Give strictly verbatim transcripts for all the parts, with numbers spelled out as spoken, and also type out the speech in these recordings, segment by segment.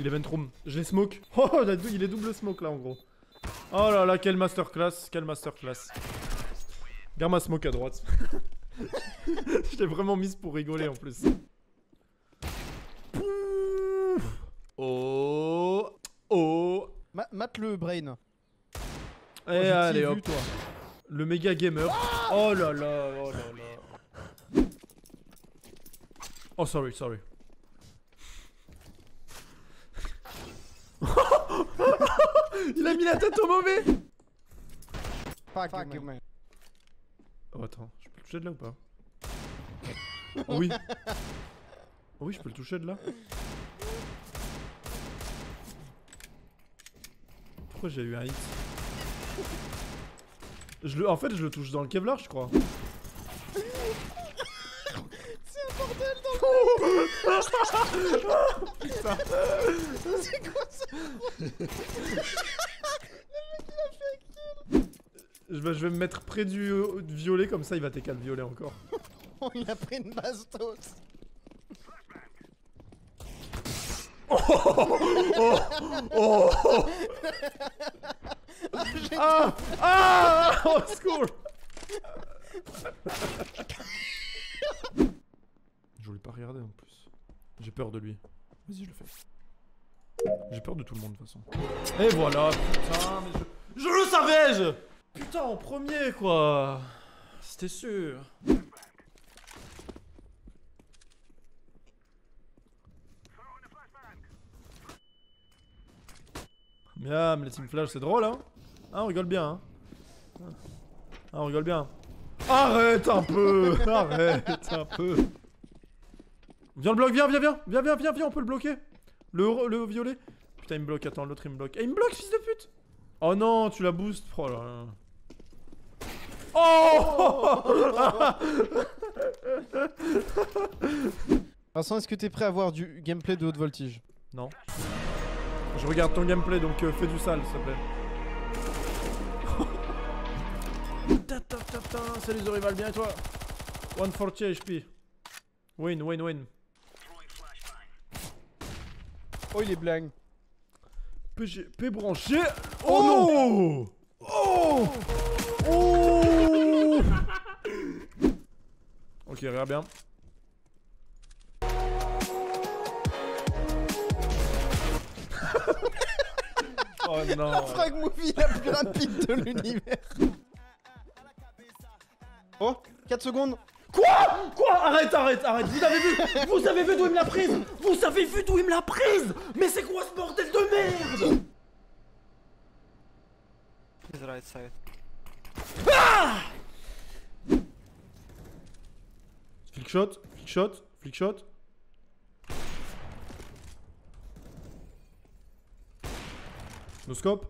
Il est ventrum. Je les smoke. Oh, il est double smoke là en gros. Oh là là, quelle masterclass, quelle masterclass. Regarde ma smoke à droite. Je l'ai vraiment mise pour rigoler en plus. Oh. Oh. Ma mate le brain. Et oh, allez hop. Vu, toi. Le méga gamer. Ah oh là là, oh là là. Oh sorry, sorry. Il a mis la tête au mauvais. Fuck, Fuck you, man. Oh attends, je peux le toucher de là ou pas? Oh oui. Oh oui, je peux le toucher de là. Pourquoi j'ai eu un hit? Je le... En fait, je le touche dans le Kevlar, je crois. C'est un bordel dans le... Oh putain. C'est quoi ça? Le mec il a fait un kill. Je vais, je vais me mettre près du, du violet, comme ça il va T K le violet encore. Oh, il a pris une bastos. Oh oh oh oh. Ah ah oh school. Je voulais pas regarder en plus. J'ai peur de lui. Vas-y, je le fais. J'ai peur de tout le monde de toute façon. Et voilà, putain, mais je... Je le savais, je... Putain, en premier, quoi. C'était sûr. Bien, mais les team flash, c'est drôle, hein. Ah, on rigole bien, hein. Ah, on rigole bien. Arrête un peu. Arrête un peu. Viens le bloc, viens, viens, viens. Viens, viens, viens, viens, on peut le bloquer. Le, le violet. Putain, il me bloque, attends, l'autre il me bloque. Et il me bloque, fils de pute. Oh non, tu la boostes. Oh là là. Oh. Vincent, est-ce que t'es prêt à voir du gameplay de haute voltige? Non. Je regarde ton gameplay, donc euh, fais du sale, s'il te plaît. Salut Zorival, bien et toi? cent quarante H P. Win, win, win. Oh, il est blanc. P G P branché. Oh, oh non. Oh. Oh. Ok, regarde bien. Oh non. La frag movie la plus rapide de l'univers. Oh, quatre secondes. Quoi? Quoi? Arrête, arrête, arrête. Vous avez vu? Vous avez vu d'où il me l'a prise? Vous avez vu d'où il me l'a prise? Mais c'est quoi ce bordel de merde? His right side. Ah! Flick shot, flick shot, flick shot. No scope.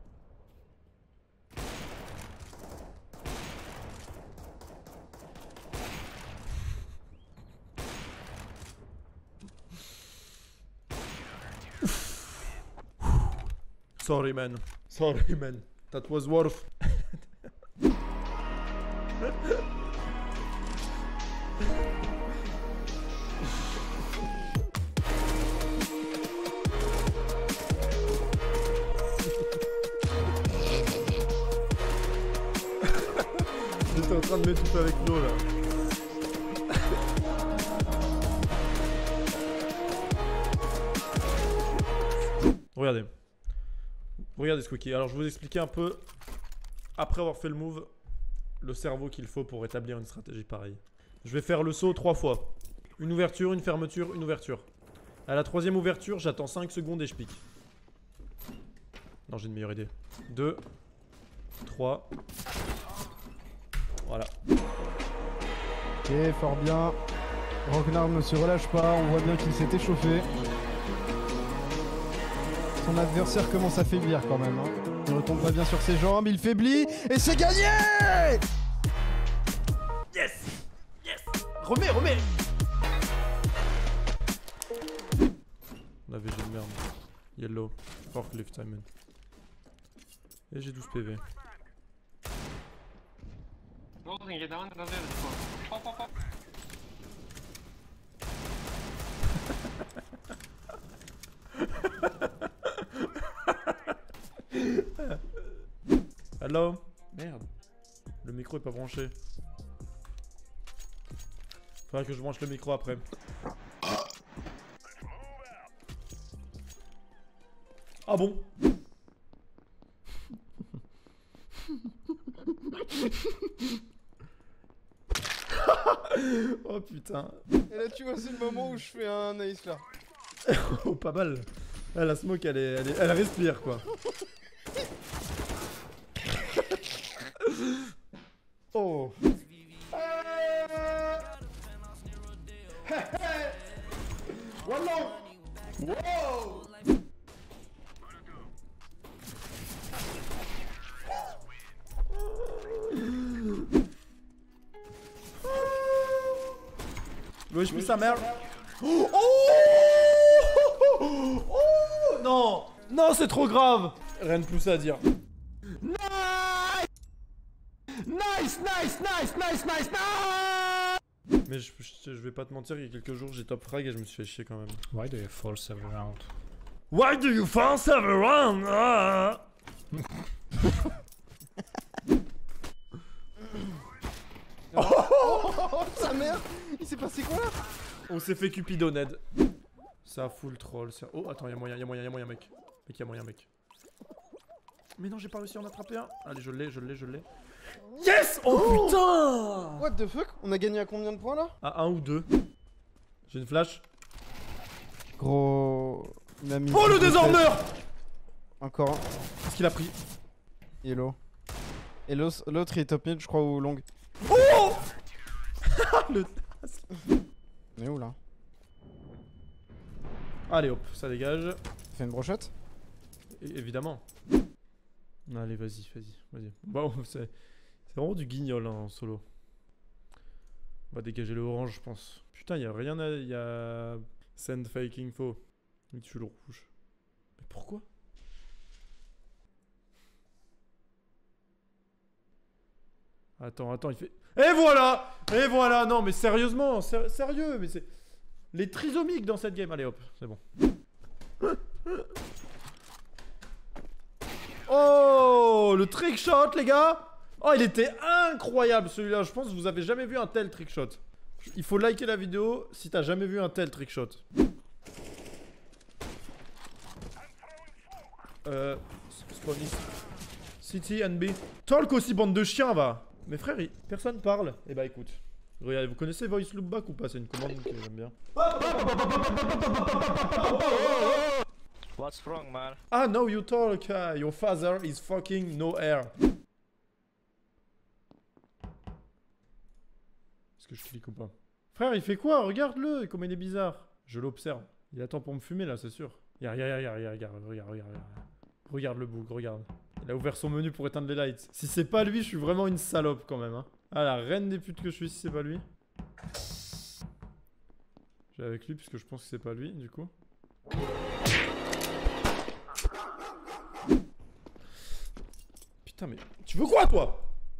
Sorry man. Sorry man. That was worth. J'étais en train de m'étouffer avec l'eau là. Regardez. Regardez Squeaky. Alors je vais vous expliquer un peu, après avoir fait le move, le cerveau qu'il faut pour établir une stratégie pareille. Je vais faire le saut trois fois. Une ouverture, une fermeture, une ouverture. À la troisième ouverture, j'attends cinq secondes et je pique. Non, j'ai une meilleure idée. deux, trois. Voilà. Ok, fort bien. Ragnar ne se relâche pas, on voit bien qu'il s'est échauffé. Son adversaire commence à faiblir quand même. Hein. Il ne retombe pas bien sur ses jambes, il faiblit et c'est gagné! Yes! Yes! Remets, remets! On avait j'ai de merde. Yellow. Forklift, Simon. Et j'ai douze P V. Rolling it down, another pop, pop, pop. Allô? Merde. Le micro est pas branché. Faudra que je branche le micro après. Ah bon? Oh putain. Et là tu vois c'est le moment où je fais un ace là. Oh pas mal. Ah, la smoke elle est, elle est, elle respire quoi. Oh. Wallah. Wow. Wesh, mais sa mère. Oh, oh, oh non, non, c'est trop grave. Rien de plus à dire. Nice, nice, nice, nice, nice, nice, nice. Mais je, je, je vais pas te mentir, il y a quelques jours j'ai top frag et je me suis fait chier quand même. Why do you force every round? Why do you force every round? Ah. Oh sa mère. Il s'est passé quoi là? On s'est fait Cupido Ned. Ça full troll. Ça... Oh attends, y'a moyen, y'a moyen, y'a moyen mec. Mec, y'a moyen mec. Mais non, j'ai pas réussi à en attraper un. Allez, je l'ai, je l'ai, je l'ai. Yes! Oh, oh putain! What the fuck? On a gagné à combien de points là? À un ou deux. J'ai une flash. Gros... Il a mis Oh le désarmeur! Encore un. Qu'est-ce qu'il a pris? Hello. Et l'autre il est top mid je crois ou long. Oh! Le... On est où là? Allez hop, ça dégage. Fais une brochette? É évidemment. Allez, vas-y, vas-y, vas-y. Bon, c'est vraiment du guignol hein, en solo. On va dégager le orange, je pense. Putain, y'a rien à... Y'a... Send fake info. Il tue le rouge. Mais pourquoi? Attends, attends, il fait... Et voilà! Et voilà! Non, mais sérieusement, sé sérieux, mais c'est... Les trisomiques dans cette game. Allez hop, c'est bon. Oh, le trick shot, les gars! Oh, il était incroyable celui-là. Je pense que vous avez jamais vu un tel trick shot. Il faut liker la vidéo si t'as jamais vu un tel trick shot. Euh... Spawn ici. City N B. Talk aussi, bande de chiens, va. Mais frère, il... personne parle. Eh bah écoute. Regardez, vous connaissez Voice Loopback ou pas? C'est une commande que j'aime bien. What's wrong, man? Ah, no, you talk. Uh, your father is fucking no air. Est-ce que je clique ou pas? Frère, il fait quoi? Regarde-le, comment il est bizarre. Je l'observe. Il attend pour me fumer là, c'est sûr. Regarde, regarde, regarde, regarde, regarde, regarde, regarde. Regarde le bouc, regarde. Il a ouvert son menu pour éteindre les lights. Si c'est pas lui, je suis vraiment une salope quand même. Hein. Ah, la reine des putes que je suis si c'est pas lui. J'ai avec lui puisque je pense que c'est pas lui, du coup. Putain, mais... Tu veux quoi, toi?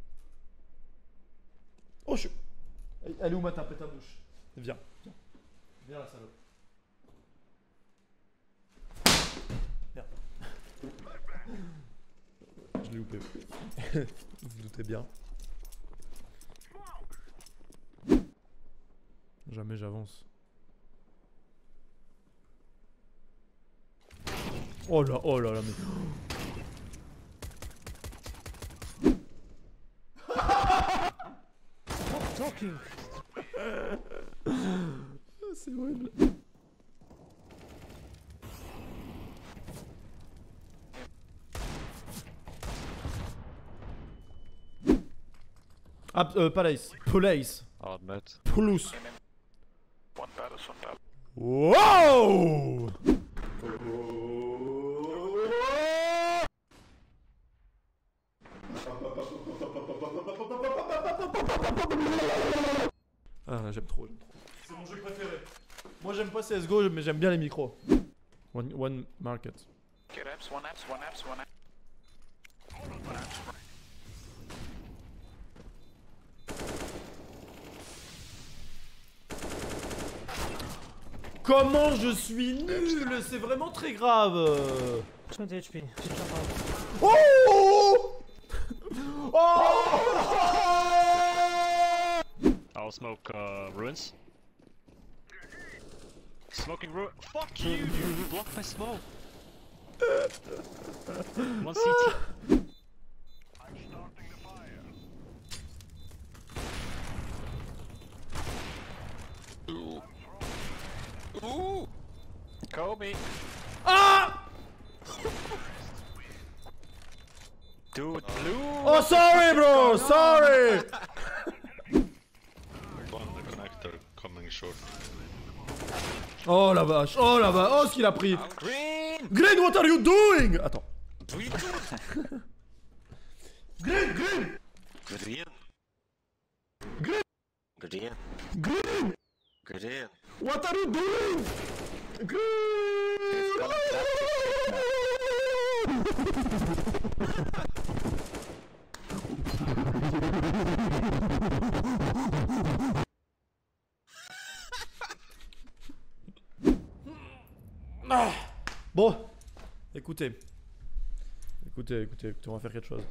Oh, je... Elle est où ma tapette à bouche? Viens, viens. Viens, la salope. Merde. Je l'ai loupé. Vous vous doutez bien. Jamais j'avance. Oh là, oh là là, mais... C'est horrible. Ah, euh, Palace. Police. I'll admit. Poulouse. One palace, one palace. Wow! Ah, j'aime trop, j'aime trop. C'est mon jeu préféré. Moi, j'aime pas C S G O, mais j'aime bien les micros. One, one market. Okay, apps, one apps, one apps, one apps. One apps. Comment je suis nul. C'est vraiment très grave. twenty H P. Oh Oh I'll smoke uh, ruins. Smoking ruin. Fuck you! You blocked my smoke. One C T. Ooh. Ooh. Kobe. Ah Dude, blue. Oh sorry bro, sorry. One the connector coming short. Oh la vache, oh la vache, oh ce qu'il a pris. Green. Green, what are you doing? Attends. Green. Green, green. Green. Green. Green. Green. Green. What are you doing? Green. Ah. Bon, écoutez. Écoutez, écoutez, écoutez, on va faire quelque chose.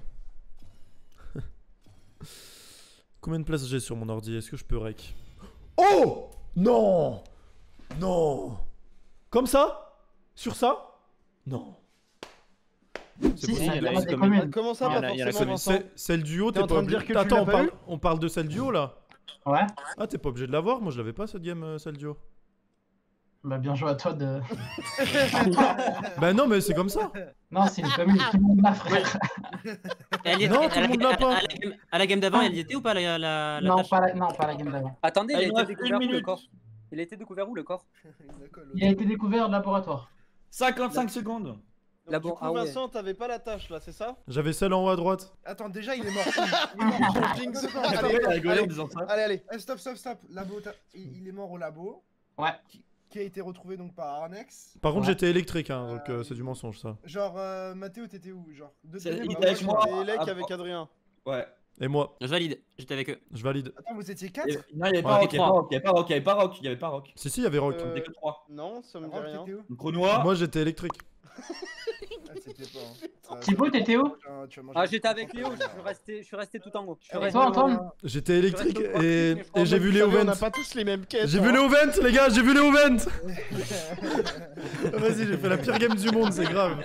Combien de place j'ai sur mon ordi? Est-ce que je peux rec? Oh non. Non. Comme ça? Sur ça? Non. C'est Si, possible. il y en a Ah, des des communes. communes. Comment ça, Il y en pas a- il y en a forcément, communes. Vincent? C'est- Celle du haut, T'es t'es en pas train de obligé. dire que tu Attends, l'as on pas parle, eu on parle de celle du haut là? Ouais. Ah, t'es pas obligé de l'avoir? Moi je l'avais pas cette game, euh, celle du haut. Bah bien joué à toi de... Bah non, mais c'est comme ça. Non, c'est les communes, tout le monde là, frère. Elle y Non, était- tout le à la- monde l'a à la- pas. à la game- À la game d'avant, elle y était ou pas la, la, la Non, tâche pas la... non, pas la game d'avant. Attendez, il a Il nous été reste découvert une où le minute. corps? Il a été découvert où le corps? Il a été découvert de laboratoire. cinquante-cinq secondes. Donc, Là, du bon, coup, ah ouais. Vincent, t'avais pas la tâche là, c'est ça? J'avais celle en haut à droite. Attends, déjà il est mort. Je jinx. Allez, Il a rigolé en allez, disant ça. allez, allez. Eh, stop, stop, stop. Labo, t'as- il, il est mort au labo. Ouais. Qui, qui a été retrouvé donc par Arnex. Par contre, Ouais. j'étais électrique, hein, donc euh, c'est du mensonge ça. Genre, euh, Mathéo, t'étais où? Genre, de C'est- deuxième, il bah, était avec moi, moi. j'étais élec Ah, avec Adrien. Ouais. Et moi, Je valide, j'étais avec eux. je valide. Attends, vous étiez quatre? Il y avait- Non, il y avait Ouais, pas Rock, il y avait trois. pas Rock, il y avait pas Rock, il y avait pas Rock, il y avait pas Rock. Si, si, il y avait Rock. Euh, On était que trois. Non, ça me dit Rock, rien. hein. t'étais où? Donc Renoir. Moi j'étais électrique. Ah, c'était pas. hein. Ça- Thibaut, ça- t'étais où? tu vas- tu vas manger Ah, des j'étais avec trucs Léo, encore, je suis resté, je suis resté tout en haut. Je suis Et resté toi, au- Antoine? J'étais électrique reste au et, parking, mais et j'ai vu Vous Léo savez, On n'a Vent. pas tous les mêmes quêtes. J'ai vu hein. Léo Vent, les gars, j'ai vu Léo Vent. Vas-y, j'ai fait la pire game du monde, c'est grave.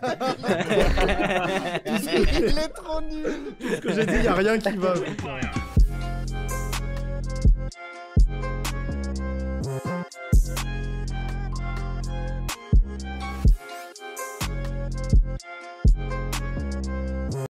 Il est trop nul. Ce que j'ai dit, y a rien qui va. putain.